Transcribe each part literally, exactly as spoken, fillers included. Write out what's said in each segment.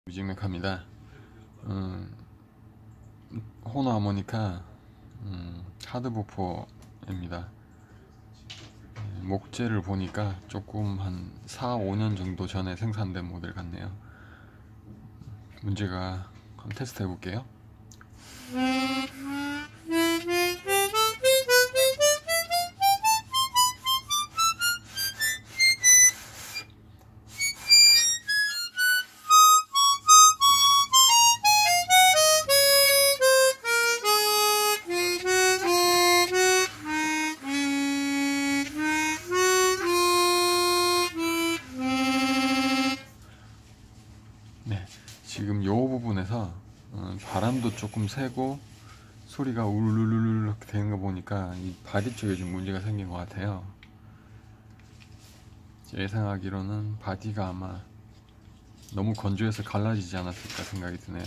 뮤직맥합니다. 음, 호너 하모니카 음, 하드보포입니다. 목재를 보니까 조금 한 사, 오 년 정도 전에 생산된 모델 같네요. 문제가 한번 테스트 해볼게요. 네, 지금 요 부분에서 어, 바람도 조금 세고 소리가 울르르르 되는 거 보니까 이 바디 쪽에 좀 문제가 생긴 것 같아요. 예상하기로는 바디가 아마 너무 건조해서 갈라지지 않았을까 생각이 드네요.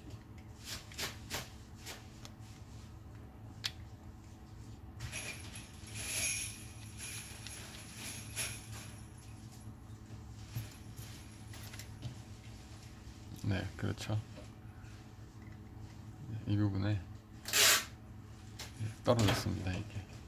네, 그렇죠. 이 부분에 떨어졌습니다. 이게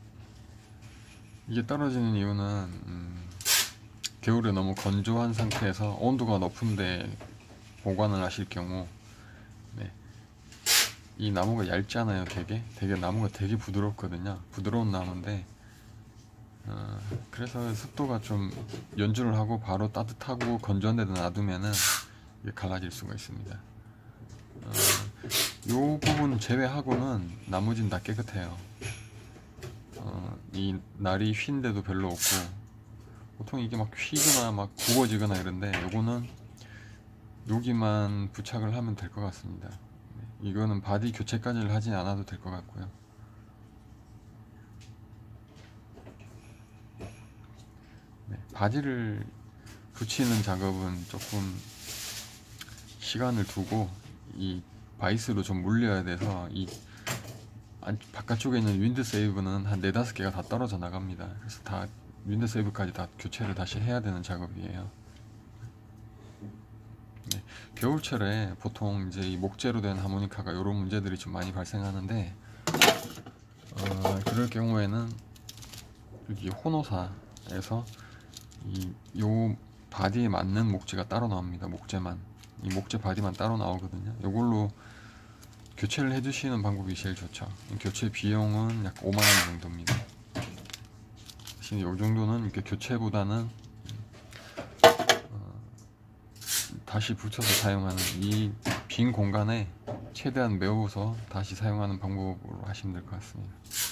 이게 떨어지는 이유는 음, 겨울에 너무 건조한 상태에서 온도가 높은데 보관을 하실 경우 네, 이 나무가 얇잖아요. 되게 되게 나무가 되게 부드럽거든요. 부드러운 나무인데 어, 그래서 습도가 좀 연주를 하고 바로 따뜻하고 건조한 데다 놔두면은 이게 갈라질 수가 있습니다. 어, 요 부분 제외하고는 나머지는 다 깨끗해요. 어, 이 날이 휜데도 별로 없고 보통 이게 막 휘거나 막 구워지거나 이런데 요거는 여기만 부착을 하면 될 것 같습니다. 이거는 바디 교체까지를 하지 않아도 될 것 같고요. 네, 바디를 붙이는 작업은 조금 시간을 두고 이 바이스로 좀 물려야 돼서 이 바깥쪽에 있는 윈드 세이브는 한 네다섯 개가 다 떨어져 나갑니다. 그래서 다 윈드 세이브까지 다 교체를 다시 해야 되는 작업이에요. 네, 겨울철에 보통 이제 이 목재로 된 하모니카가 이런 문제들이 좀 많이 발생하는데 어, 그럴 경우에는 여기 호노사에서 이 요 바디에 맞는 목재가 따로 나옵니다. 목재만 이 목재 바디만 따로 나오거든요. 이걸로 교체를 해주시는 방법이 제일 좋죠. 교체 비용은 약 오만 원 정도입니다. 대신 이 정도는 이렇게 교체보다는 어, 다시 붙여서 사용하는 이 빈 공간에 최대한 메워서 다시 사용하는 방법으로 하시면 될 것 같습니다.